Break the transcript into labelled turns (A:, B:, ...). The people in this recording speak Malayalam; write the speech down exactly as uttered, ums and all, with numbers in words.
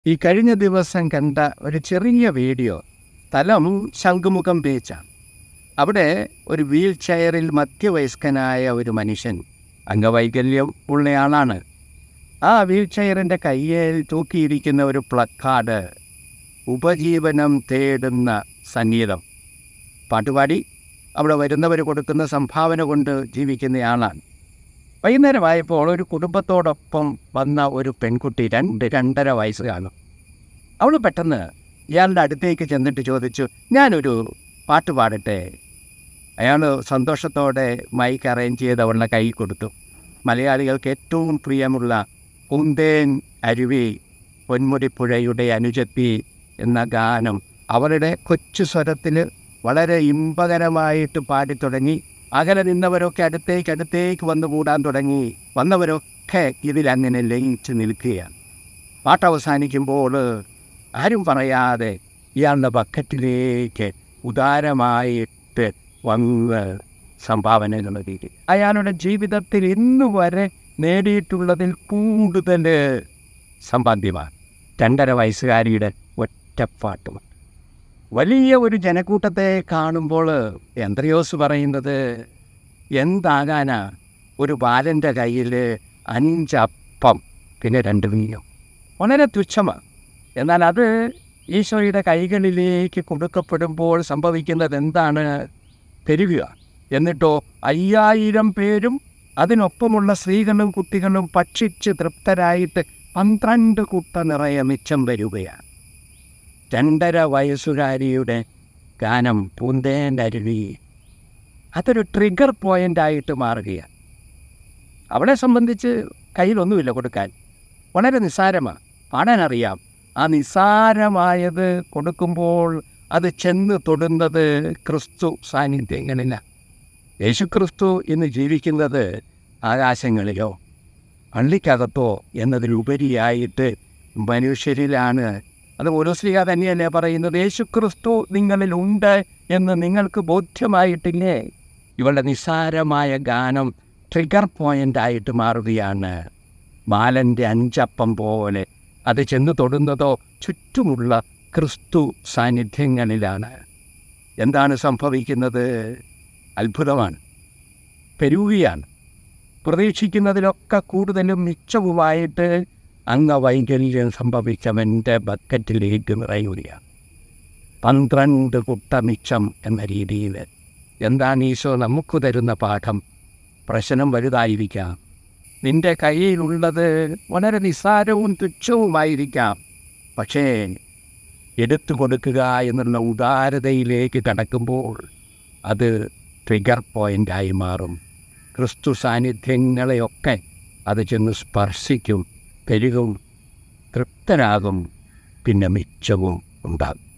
A: ഈ കഴിഞ്ഞ ദിവസം കണ്ട ഒരു ചെറിയ വീഡിയോ, സ്ഥലം ശംഖുമുഖം ബീച്ചാണ്. അവിടെ ഒരു വീൽ ചെയറിൽ മധ്യവയസ്കനായ ഒരു മനുഷ്യൻ, അംഗവൈകല്യം ഉള്ളയാളാണ്. ആ വീൽ ചെയറിൻ്റെ കയ്യിൽ തൂക്കിയിരിക്കുന്ന ഒരു പ്ലക്കാർഡ് ഉപജീവനം തേടുന്ന സംഗീതം. പാട്ടുപാടി അവിടെ വരുന്നവർ കൊടുക്കുന്ന സംഭാവന കൊണ്ട് ജീവിക്കുന്നയാളാണ്. വൈകുന്നേരമായപ്പോൾ ഒരു കുടുംബത്തോടൊപ്പം വന്ന ഒരു പെൺകുട്ടി, രണ്ട് രണ്ടര വയസ്സ് കാണും. അവൾ പെട്ടെന്ന് ഇയാളുടെ അടുത്തേക്ക് ചെന്നിട്ട് ചോദിച്ചു, ഞാനൊരു പാട്ട് പാടട്ടെ. അയാൾ സന്തോഷത്തോടെ മൈക്ക് അറേഞ്ച് ചെയ്ത് അവളുടെ കൈ കൊടുത്തു. മലയാളികൾക്ക് ഏറ്റവും പ്രിയമുള്ള പൂന്തേൻ അരുവി പൊന്മുടിപ്പുഴയുടെ അനുജത്തി എന്ന ഗാനം അവരുടെ കൊച്ചു സ്വരത്തിൽ വളരെ ഇമ്പകരമായിട്ട് പാടിത്തുടങ്ങി. അകലെ നിന്നവരൊക്കെ അടുത്തേക്ക് അടുത്തേക്ക് വന്നു കൂടാൻ തുടങ്ങി. വന്നവരൊക്കെ ഇതിലങ്ങനെ ലയിച്ച് നിൽക്കുകയാണ്. പാട്ട് അവസാനിക്കുമ്പോൾ ആരും പറയാതെ ഇയാളുടെ ബക്കറ്റിലേക്ക് ഉദാരമായിട്ട് വന്ന് സംഭാവനകൾ നൽകി. അയാളുടെ ജീവിതത്തിൽ ഇന്നു വരെ നേടിയിട്ടുള്ളതിൽ കൂടുതൽ സമ്പാദ്യമാണ് രണ്ടര വയസ്സുകാരിയുടെ ഒറ്റപ്പാട്ടുമാണ്. വലിയ ഒരു ജനക്കൂട്ടത്തെ കാണുമ്പോൾ എന്ത്രയോസ് പറയുന്നത്, എന്താകാനാ ഒരു ബാലൻ്റെ കയ്യിൽ അഞ്ചപ്പം പിന്നെ രണ്ട് മീനും. വളരെ തുച്ഛമാണ്. എന്നാൽ അത് ഈശോയുടെ കൈകളിലേക്ക് കൊടുക്കപ്പെടുമ്പോൾ സംഭവിക്കുന്നത് എന്താണ്? പെരുകുക. എന്നിട്ടോ അയ്യായിരം പേരും അതിനൊപ്പമുള്ള സ്ത്രീകളും കുട്ടികളും ഭക്ഷിച്ച് തൃപ്തരായിട്ട് പന്ത്രണ്ട് കുട്ട നിറയെ മിച്ചം വരികയാണ്. രണ്ടര വയസ്സുകാരിയുടെ ഗാനം പൂന്തേൻ്റെ അരുവി അതൊരു ട്രിഗർ പോയിൻ്റായിട്ട് മാറുകയാണ്. അവളെ സംബന്ധിച്ച് കയ്യിലൊന്നുമില്ല കൊടുക്കാൻ, വളരെ നിസ്സാരമാണ്. പാടാനറിയാം. ആ നിസ്സാരമായത് കൊടുക്കുമ്പോൾ അത് ചെന്ന് തൊടുന്നത് ക്രിസ്തു സാന്നിധ്യങ്ങളിലാണ്. യേശുക്രിസ്തു ഇന്ന് ജീവിക്കുന്നത് ആകാശങ്ങളിലോ പള്ളിക്കകത്തോ എന്നതിലുപരിയായിട്ട് മനുഷ്യരിലാണ്. അത് പൗലോസ്ലീഹ തന്നെയല്ലേ പറയുന്നത്, യേശുക്രിസ്തു നിങ്ങളിലുണ്ട് എന്ന് നിങ്ങൾക്ക് ബോധ്യമായിട്ടില്ലേ? ഇവളുടെ നിസ്സാരമായ ഗാനം ട്രിഗർ പോയിൻ്റായിട്ട് മാറുകയാണ്. ബാലൻ്റെ അഞ്ചപ്പം പോലെ അത് ചെന്ന് തൊടുന്നതോ ചുറ്റുമുള്ള ക്രിസ്തു സാന്നിധ്യങ്ങളിലാണ്. എന്താണ് സംഭവിക്കുന്നത്? അത്ഭുതമാണ്. പെരുകുകയാണ്. പ്രതീക്ഷിക്കുന്നതിലൊക്കെ കൂടുതലും മിച്ചവുമായിട്ട് അംഗവൈകല്യം സംഭവിച്ചവൻ്റെ ബക്കറ്റിലേക്ക് നിറയുകയാണ്. പന്ത്രണ്ട് കുട്ട മിച്ചം എന്ന രീതിയിൽ. എന്താണ് ഈശോ നമുക്ക് തരുന്ന പാഠം? പ്രശ്നം വലുതായിരിക്കാം, നിൻ്റെ കയ്യിലുള്ളത് വളരെ നിസ്സാരവും തുച്ഛവുമായിരിക്കാം. പക്ഷേ എടുത്തു കൊടുക്കുക എന്നുള്ള ഉദാരതയിലേക്ക് കടക്കുമ്പോൾ അത് ട്രിഗർ പോയിൻ്റായി മാറും. ക്രിസ്തു സാന്നിധ്യങ്ങളെയൊക്കെ അത് ചെന്ന് സ്പർശിക്കും, പെരുകും, തൃപ്തരാകും, പിന്നെ മിച്ചവും ഉണ്ടാകും.